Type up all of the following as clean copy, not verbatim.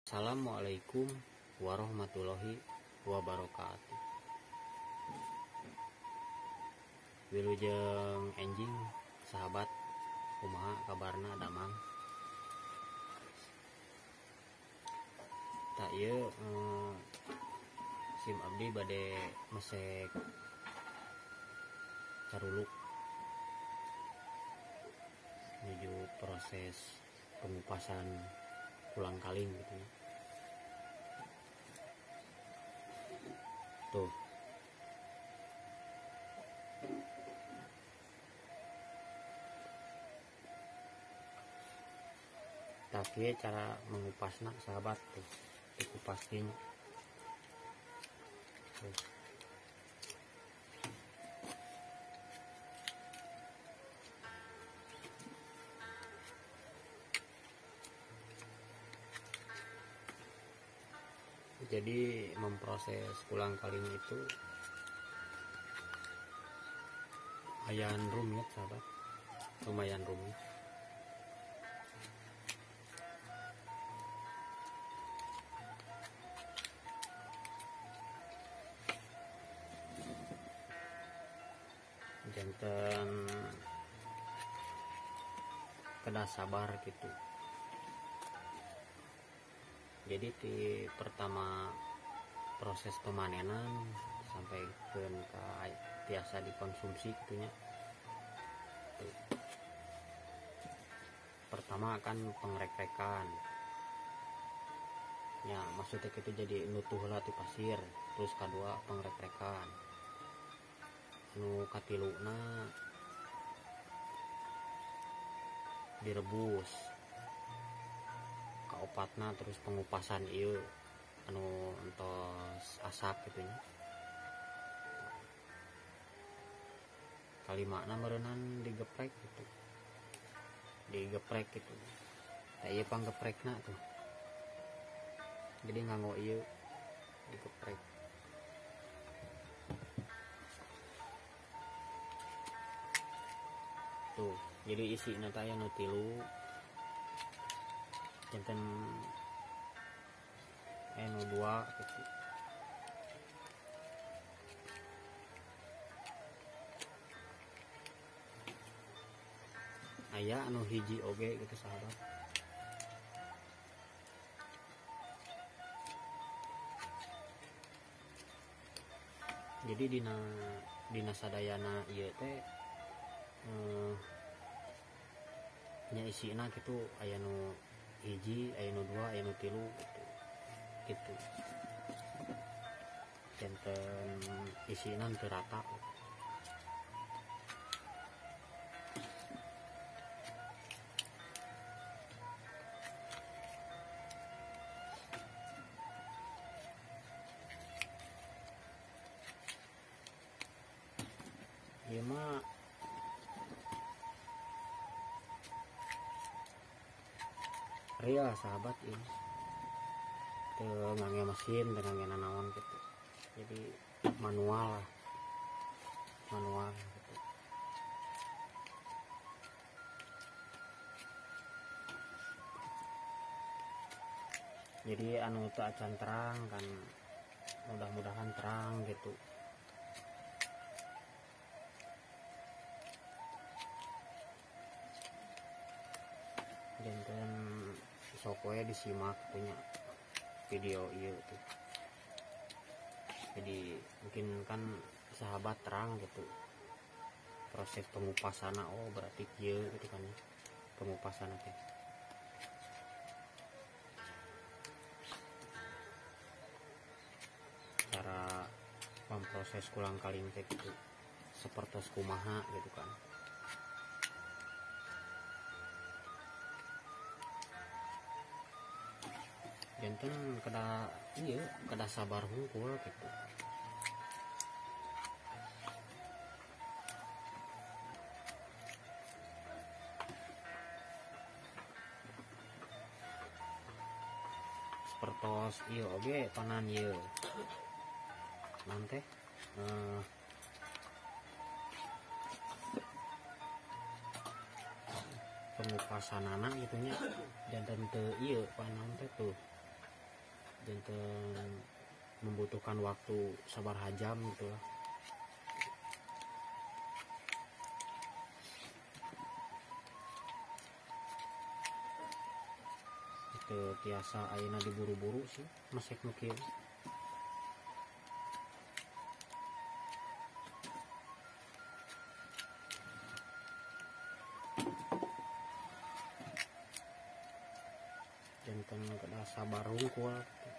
Assalamualaikum warahmatullahi wabarakatuh. Wilujeng enjing sahabat kumaha kabarna damang. Tak ieu sim abdi bade mesek caruluk menuju proses pengupasan ulang kaling gitu ya. Tuh. Tapi cara mengupasnya sahabat tuh dikupasin. Tuh. Jadi memproses ulang kaling itu lumayan rumit sahabat, lumayan rumit. Janten kena sabar gitu. Jadi di pertama proses pemanenan sampai ke biasa dikonsumsi gitunya. Tuh. Pertama akan pengrek-rekan. Ya, maksudnya itu jadi nutuh lah di pasir. Terus kedua pengrek-rekan. Nu katiluna direbus. Kaopatna terus pengupasan ieu anu entos asap gitunya. Kalimana meureunnan digeprek gitu. Digeprek gitu. Da ieu panggeprekna tuh. Jadi nganggo ieu digeprek. Tuh, jadi isina teh aya nu 3. Janten nu 2 gitu. Aya anu hiji oge gitu sahabat. Jadi dina sadayana ieu teh nya isina gitu aya nu hiji, aya nu 2, aya nu 3 gitu. Janten isina teu rata. Ieu mah ria sahabat ini. Teu ngangge mesin, teu ngangge nanaon gitu. Jadi manual lah. Manual gitu. Jadi anu teu acan terang kan, mudah-mudahan terang gitu. Janten sok we disimak punya video ieu tuh. Jadi mungkin kan sahabat terang gitu proses pengupasana. Oh berarti kieu gitu kan ya, pengupasana teh. Cara memproses ulang kaling teh gitu seperti kumaha gitu kan. Janten kada sabar hungkul gitu. Sepertos ieu oge panan ieu. Nanti pengupasanana gitunya janten teu ieu panan teh tuh. jantan membutuhkan waktu sabar jam gitu lah. Itu tiasa ayeuna diburu-buru sih masih mungkin. Jantan kada sabar hungkul.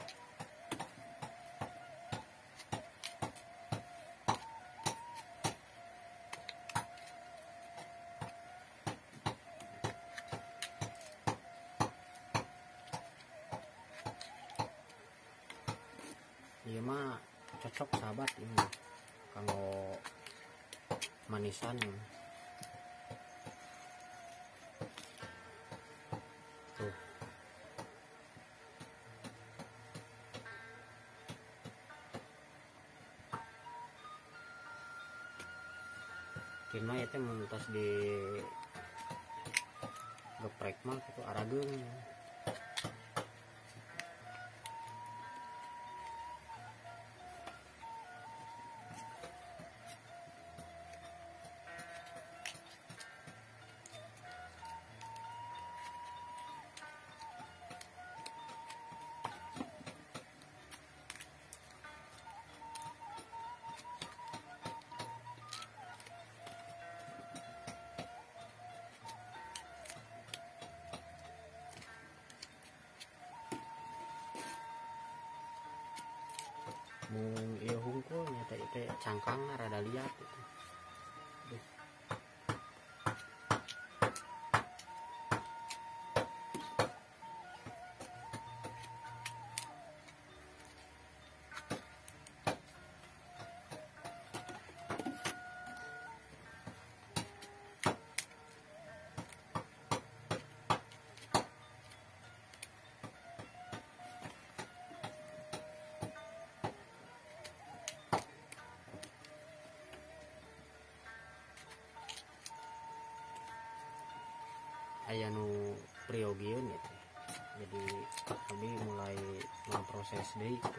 Iya mah cocok sahabat ini kalau manisan tuh. Kina itu mentas di geprek mah itu arageung. Mung ieu hungkul nyata itu cangkangna rada liat gitu. Duh. Aya nu priogieun gitu. Jadi kami mulai memproses deui gitu.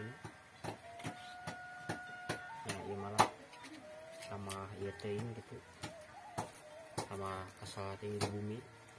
Ya ieu malah sama ieu teuing gitu. Sama kasal teuing di bumi.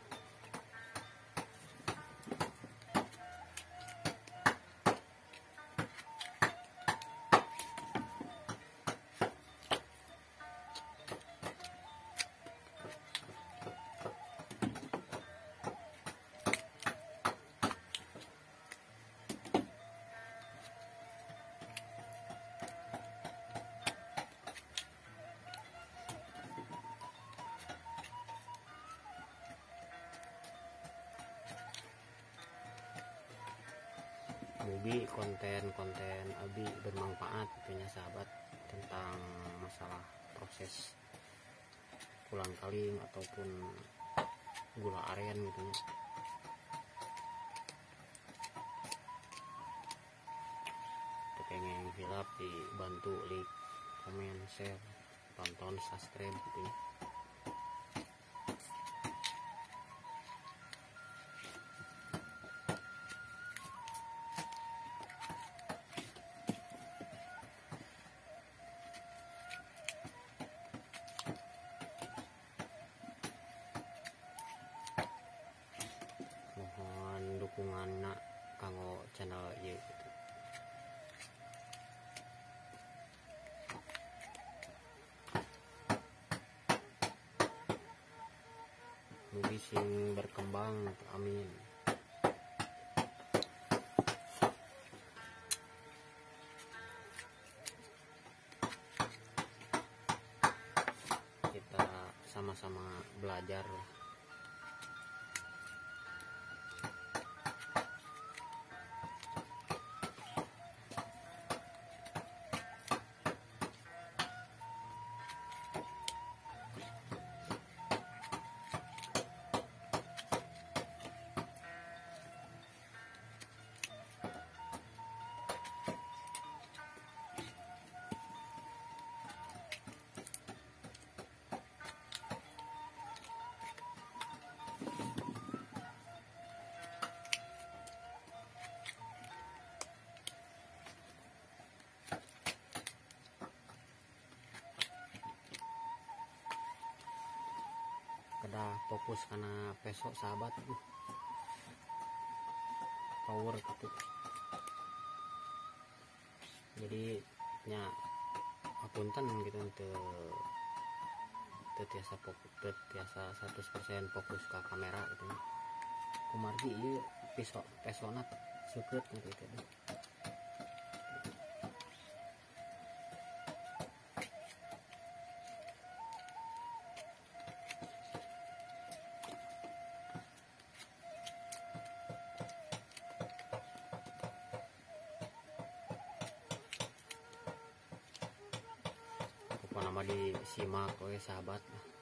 Mugi konten-konten abi bermanfaat tentunya sahabat tentang masalah proses pulang kaling ataupun gula aren gitu. Pengen hilap dibantu like, komen, share, tonton, subscribe gitu ya. Mohon dukungan kanggo channel ieu gitu. Mugi sing berkembang, amin. Kita sama-sama belajar lah. dah fokus karena besok sahabat power gitu. Jadi nya apunten gitu untuk tiasa fokus, tiasa 100% fokus ke kamera gitu. Kumargi ieu pesona seukeut gitu. Apa nama disimak oleh sahabat.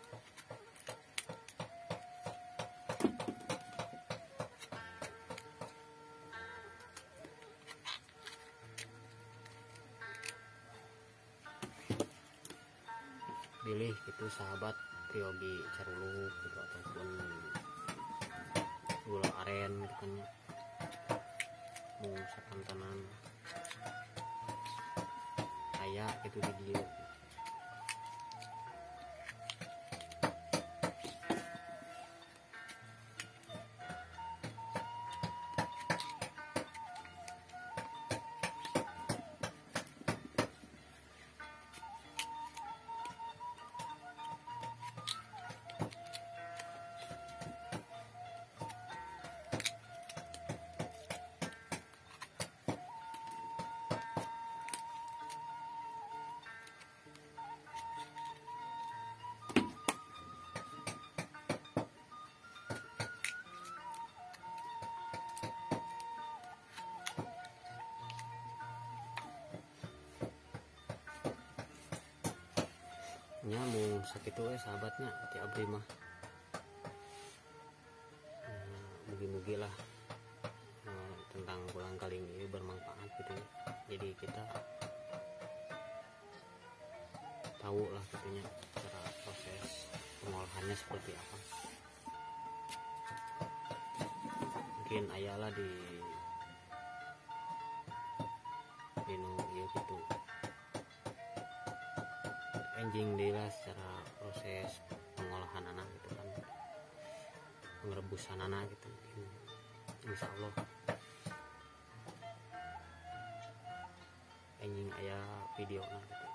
Pilih gitu sahabat priogi caruluk gitu ataupun gula aren gitu kan ya, mau sakantanan kayak gitu di dia. Nya mau sakitu sahabatnya ti abdi mah mugi-mugi lah tentang ulang kali ini bermanfaat gitu. Jadi kita tahu lah katanya cara proses pengolahannya seperti apa. Mungkin ayalah di gitu anjing delah secara proses pengolahan anak gitu kan, pengerebusan anak gitu. Insya Allah anjing ayah video gitu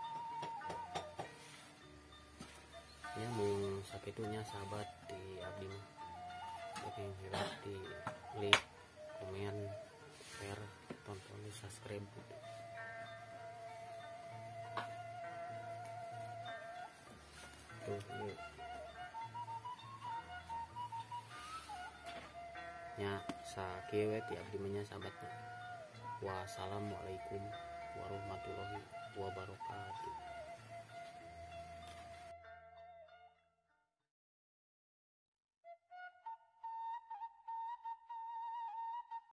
ya. Mau sakitunya sahabat di abdi mah yang hebat di like, komen, share, tonton, di subscribe gitu. Tuh yuk nya sakieu we ti abdi mah sahabatnya. Wassalamualaikum warahmatullahi wabarakatuh.